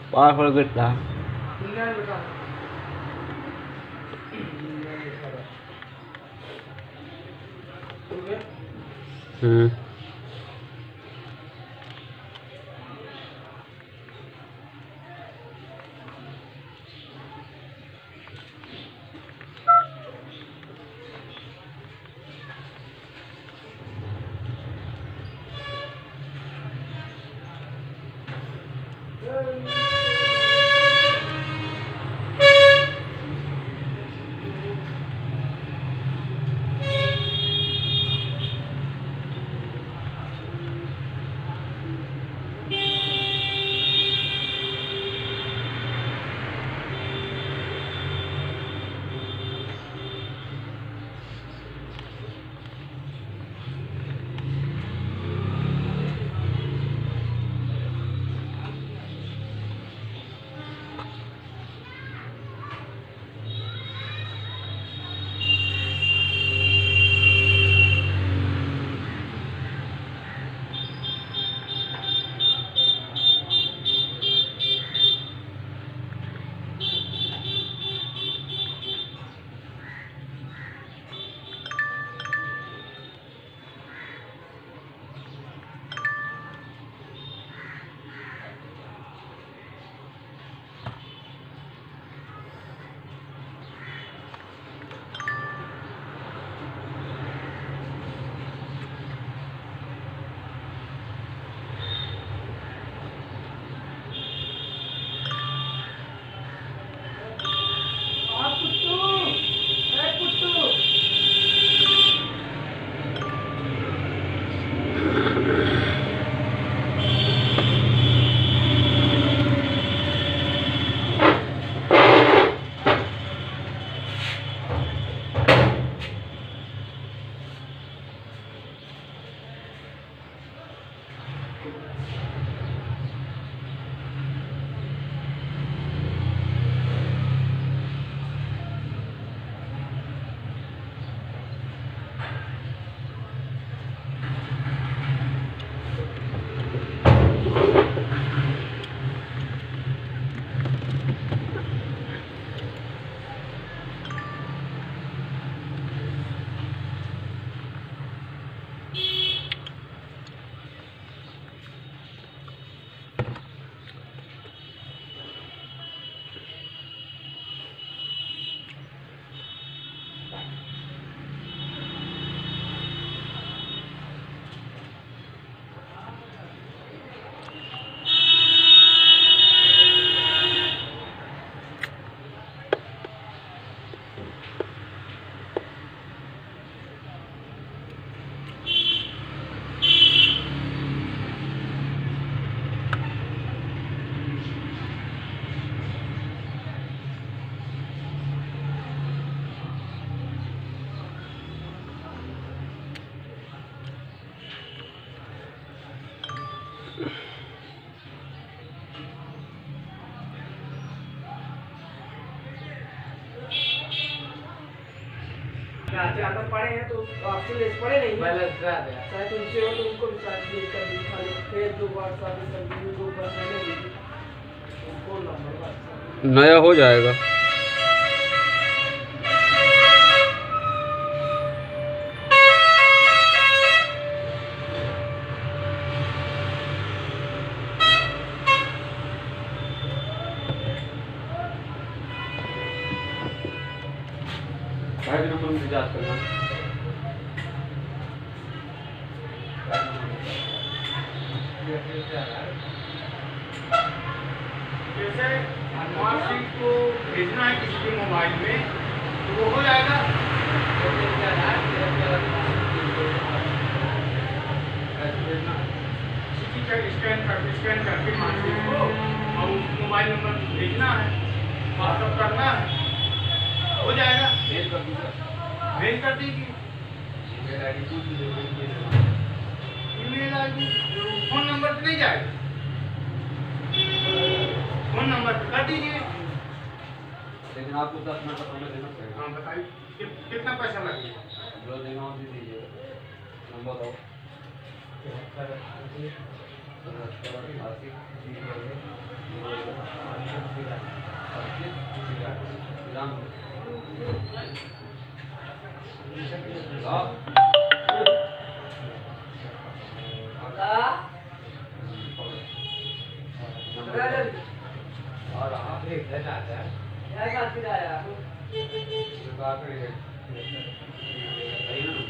Powerful कितना ज्यादा पढ़े हैं तो आपसे लेस पढ़े नहीं बैलेंस करा दे चाहे तो उनसे हो तो उनको भी साथ दे कर दिखा दे फिर दो बार साथ कर दो बार मैंने उनको नंबर नया हो जाएगा। सारे नंबर मुझे याद करना जैसे मार्कशीट को भेजना है किसी के मोबाइल में तो वो हो जाएगा। स्कैन करके मार्कशीट को और मोबाइल नंबर भेजना है, व्हाट्सएप करना है, हो जाएगा। मेल कर दीजिए। ईमेल आईडी फोन नंबर पे नहीं जाएगा, फोन नंबर पे कर दीजिए। लेकिन आपको 10 मिनट पहले देना पड़ेगा। हाँ बताइए कितना पैसा लगेगा? जो देना हो दे दीजिए, नंबर दो। और आप एक है जाता है यार बात कर रहा है तो बात करिए सही ना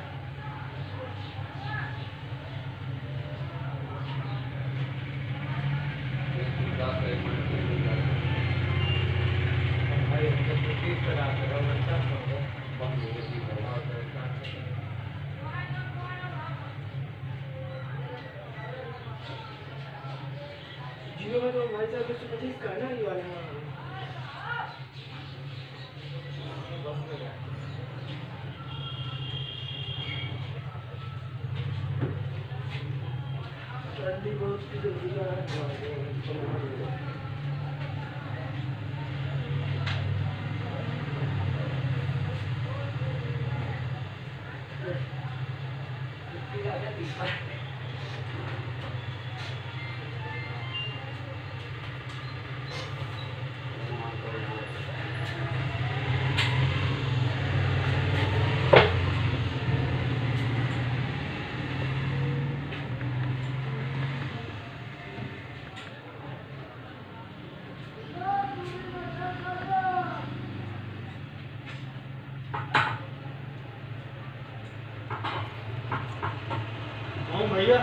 भाई हम तो किस तरह से अच्छा हो जियो में तो भाई साहब 125 का है ना ये वाले में ठंडी बहुत की जल्दी जा रहा है भैया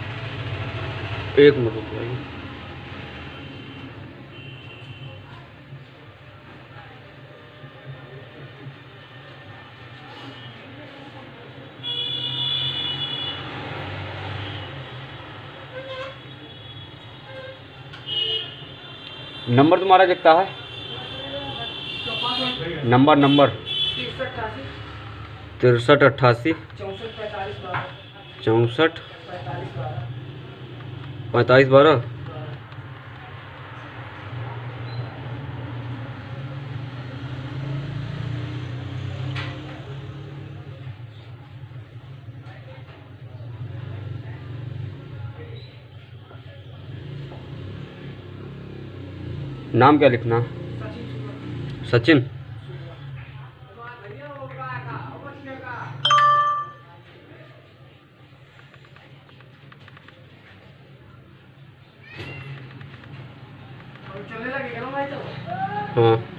एक मिनट रुक जाइए नंबर तुम्हारा कितना है नंबर 63 88 64 45 12 नाम क्या लिखना सचिन चलने लगेगा ना भाई तो हाँ